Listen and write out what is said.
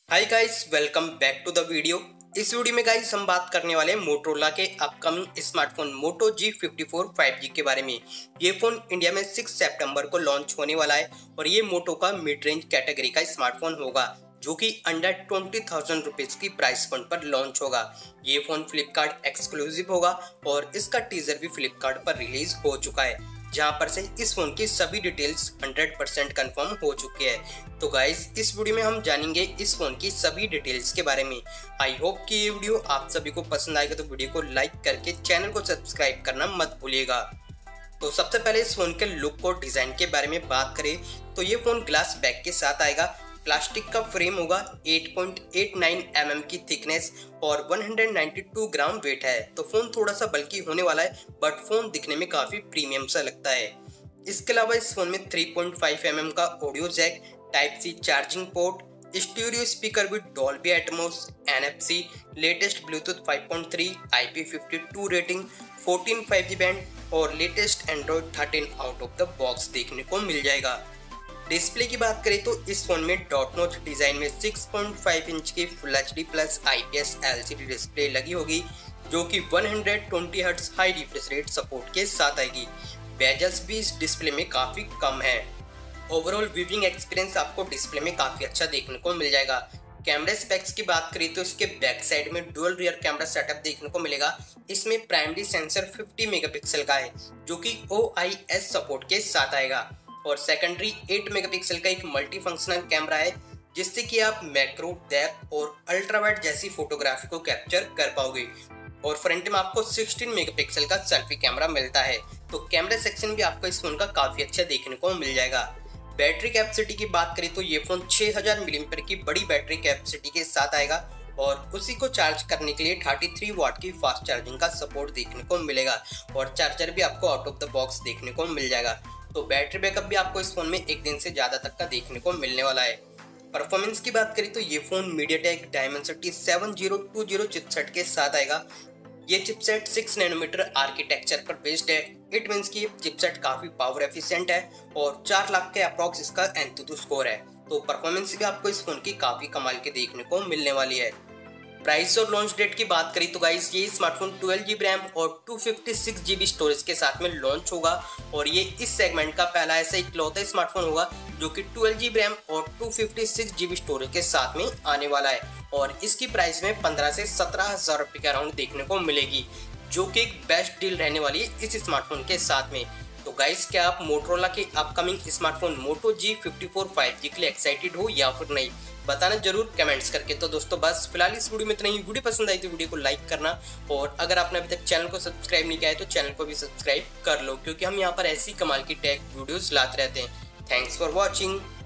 Hi guys, welcome back to the video. इस video में guys हम बात करने वाले हैं मोटोरोला के अपकमिंग स्मार्टफोन मोटो G54 5G के बारे में। ये फोन इंडिया में 6 सितंबर को लॉन्च होने वाला है और ये मोटो का मिड रेंज कैटेगरी का स्मार्टफोन होगा जो कि अंडर 20,000 रुपीज की प्राइस पॉइंट पर लॉन्च होगा। ये फोन फ्लिपकार्ट एक्सक्लूसिव होगा और इसका टीजर भी फ्लिपकार्ट पर रिलीज हो चुका है, जहां पर से इस फोन की सभी डिटेल्स 100% कंफर्म हो चुकी है। तो गाइस इस वीडियो में हम जानेंगे इस फोन की सभी डिटेल्स के बारे में। आई होप कि ये वीडियो आप सभी को पसंद आएगा, तो वीडियो को लाइक करके चैनल को सब्सक्राइब करना मत भूलिएगा। तो सबसे पहले इस फोन के लुक और डिजाइन के बारे में बात करें तो ये फोन ग्लास बैक के साथ आएगा। प्लास्टिक का फ्रेम होगा, 8.89 mm की थिकनेस और 192 ग्राम वेट है। तो फोन थोड़ा सा बल्कि होने वाला है, बट फोन दिखने में काफी प्रीमियम सा लगता है। इसके अलावा इस फोन में 3.5 mm का audio jack, type C charging port, stereo speaker with Dolby Atmos, NFC, latest Bluetooth 5.3, IP52 rating, 14 5G band और latest Android 13 out of the box देखने को मिल जाएगा। डिस्प्ले की बात करें तो इस फोन में डॉट नॉच डिजाइन में 6.5 इंच की full HD plus IPS LCD display लगी होगी जो कि 120 hertz high refresh rate support के साथ आएगी। बेजल्स भी इस डिस्प्ले में काफी कम है। ओवरऑल व्यूइंग एक्सपीरियंस आपको डिस्प्ले में काफी अच्छा देखने को मिल जाएगा। कैमरा स्पेक्स की बात करें तो इसके बैक साइड में डुअल रियर कैमरा सेटअप देखने को मिलेगा। इसमें प्राइमरी सेंसर 50 मेगापिक्सल का है जो कि OIS सपोर्ट के साथ आएगा और सेकेंडरी 8 मेगापिक्सल का एक मल्टी फंक्शनल कैमरा है जिससे कि आप मैक्रो, डेप्थ और अल्ट्रा वाइड जैसी फोटोग्राफी को कैप्चर कर पाओगे। और फ्रंट में आपको 16 मेगापिक्सल का सेल्फी कैमरा मिलता है। तो कैमरा सेक्शन भी आपको इस फोन का काफी अच्छा देखने को मिल जाएगा। बैटरी कैपेसिटी की बात करें तो ये फोन 6000 मिलीएम्पियर की बड़ी बैटरी कैपेसिटी के साथ आएगा और उसी को चार्ज करने के लिए 33 वाट की फास्ट चार्जिंग का सपोर्ट देखने को मिलेगा और चार्जर भी आपको आउट ऑफ द बॉक्स देखने को मिल जाएगा। तो बैटरी बैकअप भी आपको इस फोन में एक दिन से ज्यादा तक का देखने को मिलने वाला है। परफॉर्मेंस की बात करें तो ये फोन मीडियाटेक डायमेंसिटी 7020 चिपसेट के साथ आएगा। ये चिपसेट 6 नैनोमीटर आर्किटेक्चर पर बेस्ड है। इट मींस कि चिपसेट काफी पावर एफिशिएंट है और 4 लाख के अप्रॉक्स इसका एंतुतु स्कोर है। तो परफॉर्मेंस भी आपको इस फोन की काफी कमाल के देखने को मिलने वाली है। प्राइस और लॉन्च डेट की बात करें तो गाइस ये स्मार्टफोन 12GB रैम और 256GB स्टोरेज के साथ में लॉन्च होगा और ये इस सेगमेंट का पहला ऐसा इकलौता स्मार्टफोन होगा जो कि 12GB रैम और 256GB स्टोरेज के साथ में आने वाला है और इसकी प्राइस में 15 से 17,000 रुपये के अराउंड देखने को मिलेगी, जो कि एक बेस्ट डील रहने वाली है इस स्मार्टफोन के साथ में। तो गाइस क्या आप मोटोरोला के अपकमिंग स्मार्टफोन मोटो G54 5G के लिए एक्साइटेड हो या फिर नहीं, बताना जरूर कमेंट्स करके। तो दोस्तों बस फिलहाल इस वीडियो में इतना ही। वीडियो पसंद आई तो वीडियो को लाइक करना और अगर आपने अभी तक चैनल को सब्सक्राइब नहीं किया है तो चैनल को भी सब्सक्राइब कर लो, क्योंकि हम यहाँ पर ऐसी कमाल की टेक वीडियोस लाते रहते हैं। Thanks for watching.